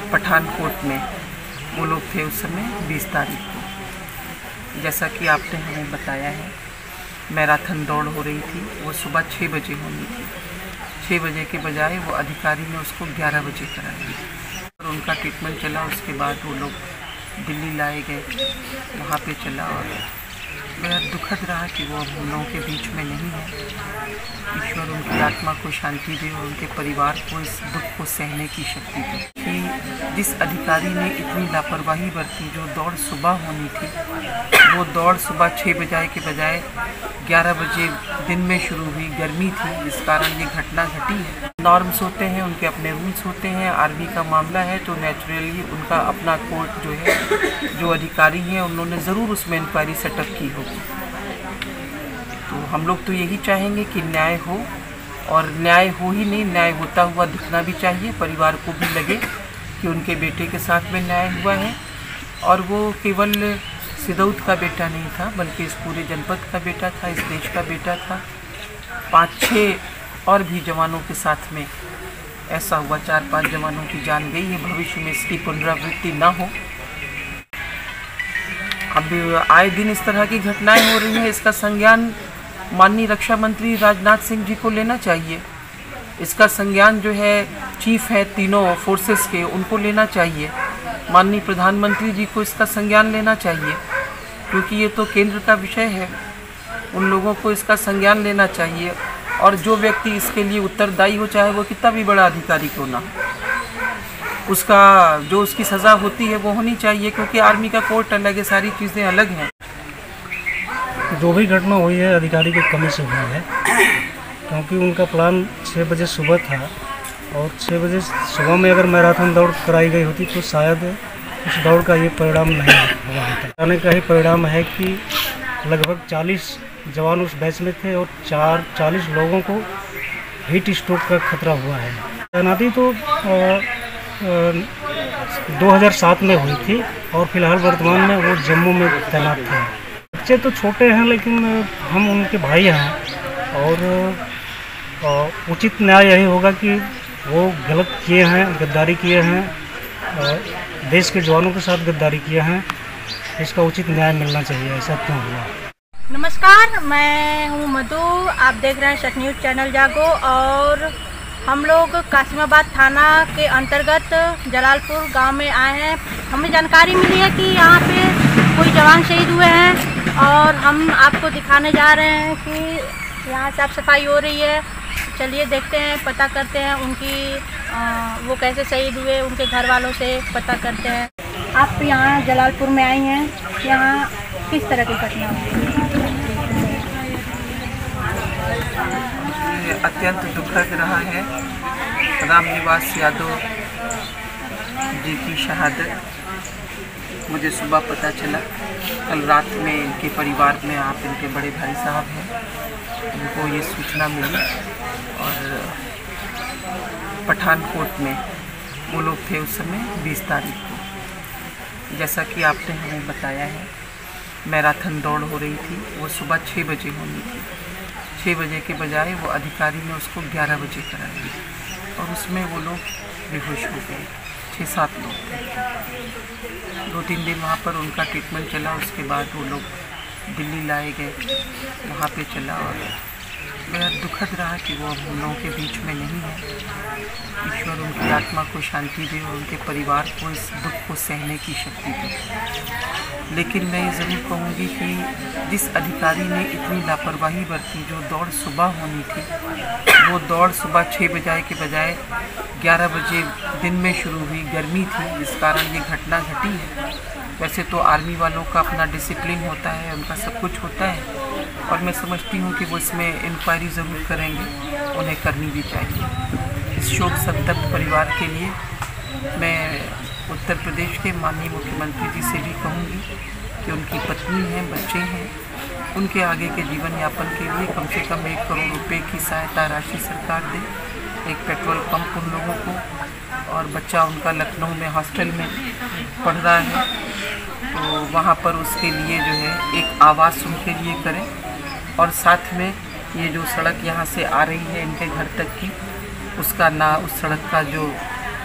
पठानकोट में वो लोग थे उस समय 20 तारीख को। जैसा कि आपने हमें बताया है, मैराथन दौड़ हो रही थी, वो सुबह 6 बजे होनी थी। 6 बजे के बजाय वो अधिकारी ने उसको 11 बजे कराई और उनका ट्रीटमेंट चला। उसके बाद वो लोग दिल्ली लाए गए, वहाँ पे चला और बेहद दुखद रहा कि वो अब हम लोगों के बीच में नहीं है। ईश्वर उनकी आत्मा को शांति दे और उनके परिवार को इस दुख को सहने की शक्ति दे। कि जिस अधिकारी ने इतनी लापरवाही बरती, जो दौड़ सुबह होनी थी, वो दौड़ सुबह 6 बजे के बजाय 11 बजे दिन में शुरू हुई। गर्मी थी, जिस कारण ये घटना घटी है। नॉर्म्स होते हैं, उनके अपने रूल्स होते हैं। आर्मी का मामला है तो नेचुरली उनका अपना कोर्ट जो है, जो अधिकारी हैं, उन्होंने ज़रूर उसमें इंक्वायरी सेटअप की होगी। तो हम लोग तो यही चाहेंगे कि न्याय हो, और न्याय हो ही नहीं, न्याय होता हुआ दिखना भी चाहिए। परिवार को भी लगे कि उनके बेटे के साथ में न्याय हुआ है, और वो केवल सिदौत का बेटा नहीं था, बल्कि इस पूरे जनपद का बेटा था, इस देश का बेटा था। 5-6 और भी जवानों के साथ में ऐसा हुआ, 4-5 जवानों की जान गई है। भविष्य में इसकी पुनरावृत्ति ना हो। अब आए दिन इस तरह की घटनाएं हो रही हैं, इसका संज्ञान माननीय रक्षा मंत्री राजनाथ सिंह जी को लेना चाहिए। इसका संज्ञान जो है चीफ है तीनों फोर्सेस के, उनको लेना चाहिए। माननीय प्रधानमंत्री जी को इसका संज्ञान लेना चाहिए, क्योंकि ये तो केंद्र का विषय है। उन लोगों को इसका संज्ञान लेना चाहिए, और जो व्यक्ति इसके लिए उत्तरदायी हो, चाहे वो कितना भी बड़ा अधिकारी क्यों ना, उसका जो उसकी सज़ा होती है वो होनी चाहिए, क्योंकि आर्मी का कोर्ट अलग है, सारी चीज़ें अलग हैं। जो भी घटना हुई है अधिकारी की कमी से हुई है, क्योंकि उनका प्लान 6 बजे सुबह था, और 6 बजे सुबह में अगर मैराथन दौड़ कराई गई होती तो शायद उस दौड़ का ये परिणाम नहीं हुआ होता। आने का ही परिणाम है कि लगभग 40 जवान उस बैच में थे, और 40 लोगों को हीट स्ट्रोक का खतरा हुआ है। तैनाती तो 2007 में हुई थी, और फिलहाल वर्तमान में वो जम्मू में तैनात थे। बच्चे तो छोटे हैं, लेकिन हम उनके भाई हैं, और उचित न्याय यही होगा कि वो गलत किए हैं, गद्दारी किए हैं, देश के जवानों के साथ गद्दारी किए हैं। इसका उचित न्याय मिलना चाहिए। ऐसा क्यों हुआ? नमस्कार, मैं हूँ मधु, आप देख रहे हैं सच न्यूज़ चैनल जागो। और हम लोग कासिमाबाद थाना के अंतर्गत जलालपुर गांव में आए हैं। हमें जानकारी मिली है कि यहाँ पे कोई जवान शहीद हुए हैं, और हम आपको दिखाने जा रहे हैं कि यहाँ साफ सफाई हो रही है। चलिए देखते हैं, पता करते हैं उनकी वो कैसे शहीद हुए, उनके घर वालों से पता करते हैं। आप यहाँ जलालपुर में आई हैं, यहाँ किस तरह की घटना हुई? अत्यंत दुखद रहा है। रामनिवास यादव जी की शहादत मुझे सुबह पता चला। कल रात में इनके परिवार में, आप इनके बड़े भाई साहब हैं, उनको ये सूचना मिली, और पठानकोट में वो लोग थे उस समय 20 तारीख को। जैसा कि आपने हमें बताया है, मैराथन दौड़ हो रही थी, वो सुबह 6 बजे होनी थी। 6 बजे के बजाय वो अधिकारी ने उसको 11 बजे कराई, और उसमें वो लोग बेहोश हो गए। 6-7 लोग थे। 2-3 दिन वहाँ पर उनका ट्रीटमेंट चला। उसके बाद वो लोग दिल्ली लाए गए, वहाँ पे चला, और बेहद दुखद रहा कि वो अब हम लोगों के बीच में नहीं है। ईश्वर उनकी आत्मा को शांति दे और उनके परिवार को इस दुख को सहने की शक्ति दे। लेकिन मैं ये ज़रूर कहूँगी कि जिस अधिकारी ने इतनी लापरवाही बरती, जो दौड़ सुबह होनी थी, वो दौड़ सुबह 6 बजे के बजाय 11 बजे दिन में शुरू हुई। गर्मी थी, जिस कारण ये घटना घटी है। वैसे तो आर्मी वालों का अपना डिसिप्लिन होता है, उनका सब कुछ होता है, और मैं समझती हूँ कि वो इसमें इंक्वायरी ज़रूर करेंगे, उन्हें करनी भी चाहिए। इस शोक संतप्त परिवार के लिए मैं उत्तर प्रदेश के माननीय मुख्यमंत्री जी से भी कहूँगी कि उनकी पत्नी हैं, बच्चे हैं, उनके आगे के जीवन यापन के लिए कम से कम 1 करोड़ रुपए की सहायता राशि सरकार दे। एक पेट्रोल पंप उन लोगों को, और बच्चा उनका लखनऊ में हॉस्टल में पढ़ रहा है, तो वहाँ पर उसके लिए जो है एक आवास उनके लिए करें। और साथ में ये जो सड़क यहाँ से आ रही है इनके घर तक की, उसका ना, उस सड़क का जो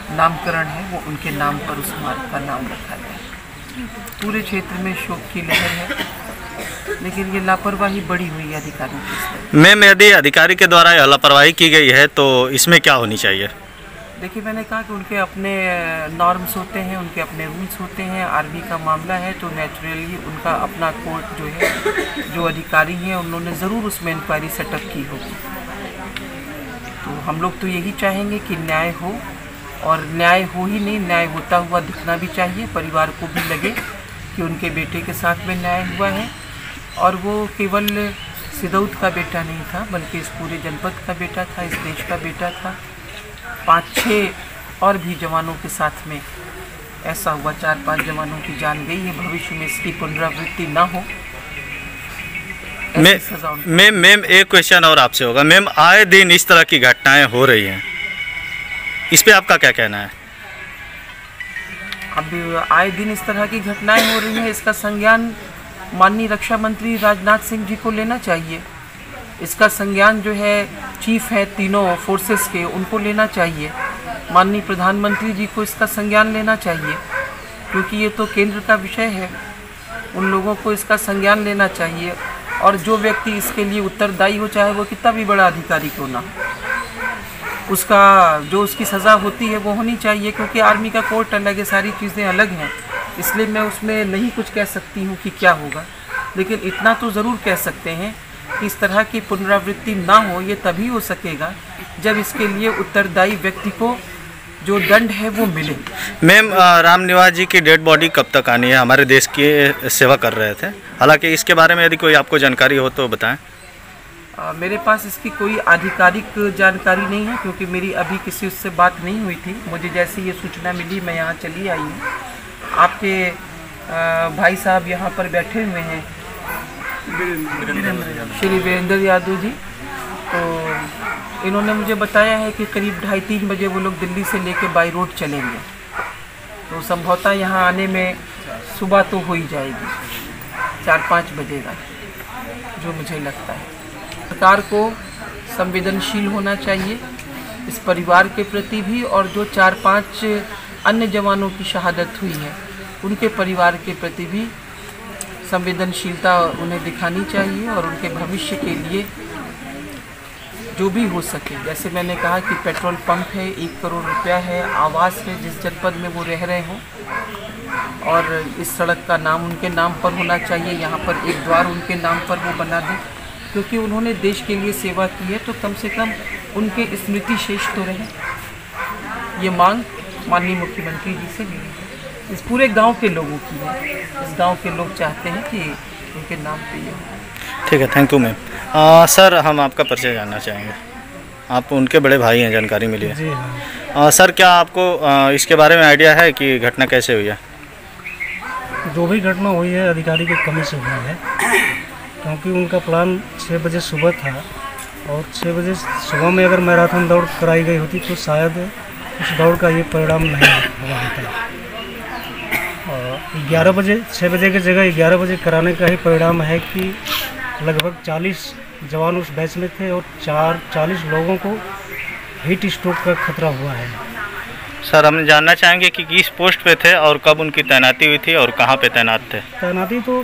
नामकरण है वो उनके नाम पर उस मार्ग का नाम रखा जाए। पूरे क्षेत्र में शोक की लहर है, लेकिन ये लापरवाही बड़ी हुई है अधिकारियों की। मैम, यदि अधिकारी के द्वारा यह लापरवाही की गई है तो इसमें क्या होनी चाहिए? देखिए, मैंने कहा कि उनके अपने नॉर्म्स होते हैं, उनके अपने रूल्स होते हैं। आर्मी का मामला है तो नेचुरली उनका अपना कोर्ट जो है, जो अधिकारी हैं उन्होंने ज़रूर उसमें इंक्वायरी सेटअप की होगी। तो हम लोग तो यही चाहेंगे कि न्याय हो, और न्याय हो ही नहीं, न्याय होता हुआ दिखना भी चाहिए। परिवार को भी लगे कि उनके बेटे के साथ में न्याय हुआ है, और वो केवल सिदौत का बेटा नहीं था बल्कि इस पूरे जनपद का बेटा था, इस देश का बेटा था। 5-6 और भी जवानों के साथ में ऐसा हुआ, 4-5 जवानों की जान गई है। भविष्य में इसकी पुनरावृत्ति ना हो। मैम, एक क्वेश्चन और आपसे होगा। मैम, आए दिन इस तरह की घटनाएं हो रही हैं, इस पे आपका क्या कहना है? अब आए दिन इस तरह की घटनाएं हो रही हैं, इसका संज्ञान माननीय रक्षा मंत्री राजनाथ सिंह जी को लेना चाहिए। इसका संज्ञान जो है चीफ है तीनों फोर्सेस के, उनको लेना चाहिए। माननीय प्रधानमंत्री जी को इसका संज्ञान लेना चाहिए, क्योंकि ये तो केंद्र का विषय है। उन लोगों को इसका संज्ञान लेना चाहिए, और जो व्यक्ति इसके लिए उत्तरदायी हो, चाहे वो कितना भी बड़ा अधिकारी क्यों ना, उसका जो उसकी सज़ा होती है वो होनी चाहिए। क्योंकि आर्मी का कोर्ट अलग है, सारी चीज़ें अलग हैं, इसलिए मैं उसमें नहीं कुछ कह सकती हूँ कि क्या होगा। लेकिन इतना तो ज़रूर कह सकते हैं कि इस तरह की पुनरावृत्ति ना हो। ये तभी हो सकेगा जब इसके लिए उत्तरदायी व्यक्ति को जो दंड है वो मिले। मैम, रामनिवास जी की डेड बॉडी कब तक आनी है? हमारे देश की सेवा कर रहे थे, हालांकि इसके बारे में यदि कोई आपको जानकारी हो तो बताएं। मेरे पास इसकी कोई आधिकारिक जानकारी नहीं है, क्योंकि मेरी अभी किसी उससे बात नहीं हुई थी। मुझे जैसे ये सूचना मिली मैं यहाँ चली आई हूँ। आपके भाई साहब यहाँ पर बैठे हुए हैं, श्री वीरेंद्र यादव जी, तो इन्होंने मुझे बताया है कि करीब 2:30-3 बजे वो लोग दिल्ली से लेके बाई रोड चलेंगे। तो संभवतः यहाँ आने में सुबह तो हो ही जाएगी, 4-5 बजे का, जो मुझे लगता है। सरकार को संवेदनशील होना चाहिए इस परिवार के प्रति भी, और जो 4-5 अन्य जवानों की शहादत हुई है उनके परिवार के प्रति भी संवेदनशीलता उन्हें दिखानी चाहिए, और उनके भविष्य के लिए जो भी हो सके। जैसे मैंने कहा कि पेट्रोल पंप है, 1 करोड़ रुपया है, आवास है जिस जनपद में वो रह रहे हों, और इस सड़क का नाम उनके नाम पर होना चाहिए। यहाँ पर एक द्वार उनके नाम पर वो बना दें, क्योंकि उन्होंने देश के लिए सेवा की है, तो कम से कम उनके स्मृति शेष तो रहे। ये मांग माननीय मुख्यमंत्री जी से भी इस पूरे गांव के लोगों की है। इस गांव के लोग चाहते हैं कि उनके नाम पे ये हो। ठीक है, थैंक यू मैम। सर, हम आपका परिचय जानना चाहेंगे। आप उनके बड़े भाई हैं, जानकारी मिली है? जी हाँ। सर, क्या आपको इसके बारे में आइडिया है कि घटना कैसे हुई है? जो भी घटना हुई है अधिकारी की कमी से हुई है, क्योंकि उनका प्लान 6 बजे सुबह था, और 6 बजे सुबह में अगर मैराथन दौड़ कराई गई होती तो शायद उस दौड़ का ये परिणाम नहीं हुआ होता। 11 बजे, 6 बजे की जगह 11 बजे कराने का ही परिणाम है कि लगभग 40 जवान उस बैच में थे, और 40 लोगों को हीट स्ट्रोक का खतरा हुआ है। सर, हम जानना चाहेंगे कि किस पोस्ट पे थे और कब उनकी तैनाती हुई थी और कहाँ पे तैनात थे? तैनाती तो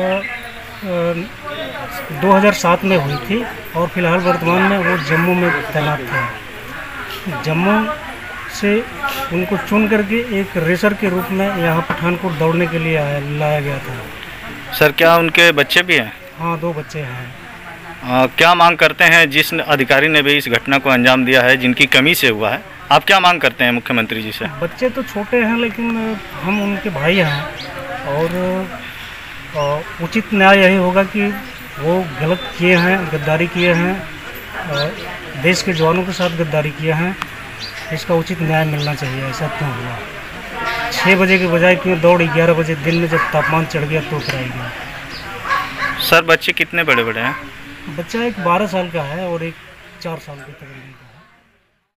2007 में हुई थी, और फिलहाल वर्तमान में वो जम्मू में तैनात थे। जम्मू से उनको चुन करके एक रेसर के रूप में यहाँ पठानकोट दौड़ने के लिए लाया गया था। सर, क्या उनके बच्चे भी हैं? हाँ, 2 बच्चे हैं। क्या मांग करते हैं जिस अधिकारी ने भी इस घटना को अंजाम दिया है, जिनकी कमी से हुआ है, आप क्या मांग करते हैं मुख्यमंत्री जी से? बच्चे तो छोटे हैं, लेकिन हम उनके भाई हैं, और उचित न्याय यही होगा कि वो गलत किए हैं, गद्दारी किए हैं, देश के जवानों के साथ गद्दारी किए हैं। इसका उचित न्याय मिलना चाहिए। ऐसा क्यों हुआ? 6 बजे के बजाय क्यों दौड़ 11 बजे दिन में जब तापमान चढ़ गया तो कराई गई? सर, बच्चे कितने बड़े बड़े हैं? बच्चा एक 12 साल का है और एक 4 साल के तकरीबन।